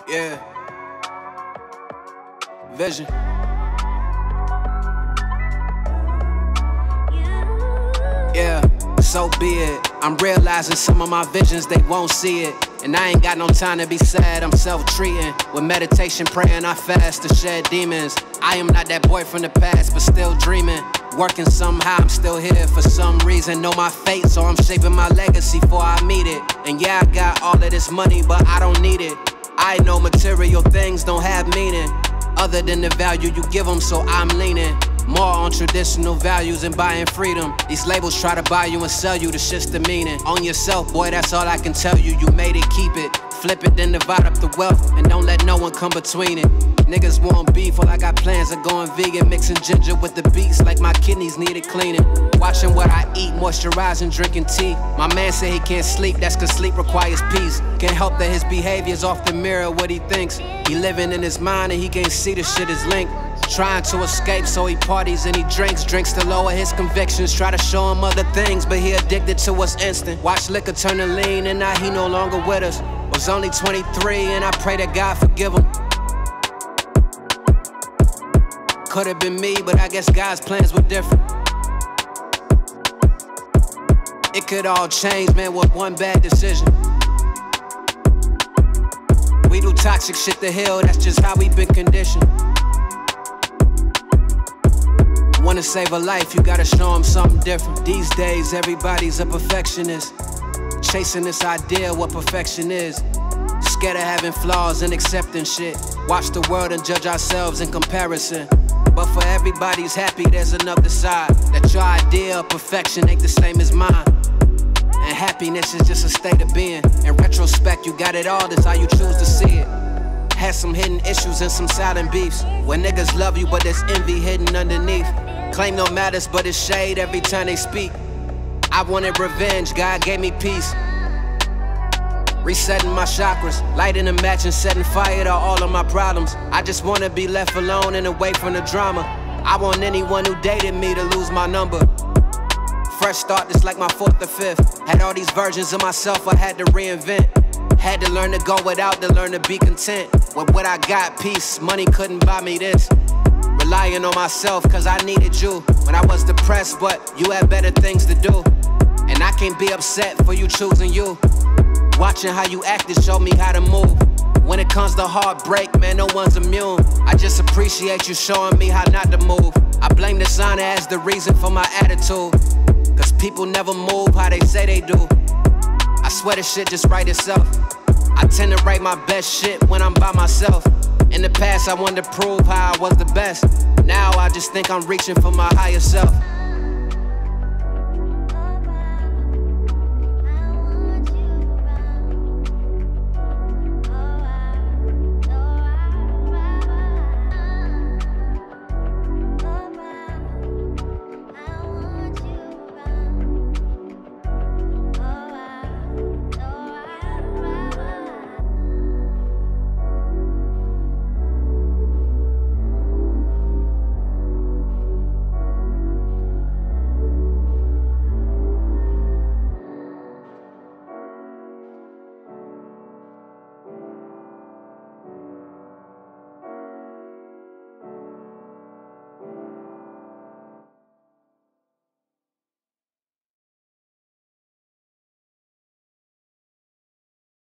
Yeah. Vision. Yeah, so be it. I'm realizing some of my visions, they won't see it. And I ain't got no time to be sad, I'm self-treating. With meditation, praying, I fast to shed demons. I am not that boy from the past, but still dreaming. Working somehow, I'm still here for some reason. Know my fate, so I'm shaping my legacy before I meet it. And yeah, I got all of this money, but I don't need it. I know material things don't have meaning other than the value you give them, so I'm leaning more on traditional values and buying freedom. These labels try to buy you and sell you, the shit's demeaning. On yourself, boy, that's all I can tell you. You made it, keep it. Flip it, then divide up the wealth, and don't let no one come between it. Niggas want beef, well I got plans of going vegan. Mixing ginger with the beats like my kidneys needed cleaning. Watching what I eat, moisturizing, drinking tea. My man said he can't sleep, that's cause sleep requires peace. Can't help that his behavior's off the mirror what he thinks. He living in his mind and he can't see the shit is linked. Trying to escape, so he parties and he drinks to lower his convictions. Try to show him other things, but he addicted to what's instant. Watch liquor turn to lean and now he no longer with us. Was only 23 and I pray that God forgive him. Could've been me, but I guess God's plans were different. It could all change, man, with one bad decision. We do toxic shit to heal, that's just how we been conditioned. Wanna save a life, you gotta show them something different. These days, everybody's a perfectionist, chasing this idea what perfection is. Scared of having flaws and accepting shit. Watch the world and judge ourselves in comparison. But for everybody's happy, there's another side. That your idea of perfection ain't the same as mine. And happiness is just a state of being. In retrospect, you got it all, that's how you choose to see it. Had some hidden issues and some silent beefs, where niggas love you but there's envy hidden underneath. Claim no matters but it's shade every time they speak. I wanted revenge, God gave me peace. Resetting my chakras, lighting a match and setting fire to all of my problems. I just wanna be left alone and away from the drama. I want anyone who dated me to lose my number. Fresh start, this like my 4th or 5th. Had all these versions of myself I had to reinvent. Had to learn to go without, to learn to be content. With what I got, peace, money couldn't buy me this. Relying on myself cause I needed you when I was depressed, but you had better things to do. And I can't be upset for you choosing you. Watching how you acted showed me how to move. When it comes to heartbreak, man, no one's immune. I just appreciate you showing me how not to move. I blame dishonor as the reason for my attitude, cause people never move how they say they do. I swear this shit just write itself. I tend to write my best shit when I'm by myself. In the past I wanted to prove how I was the best. Now I just think I'm reaching for my higher self.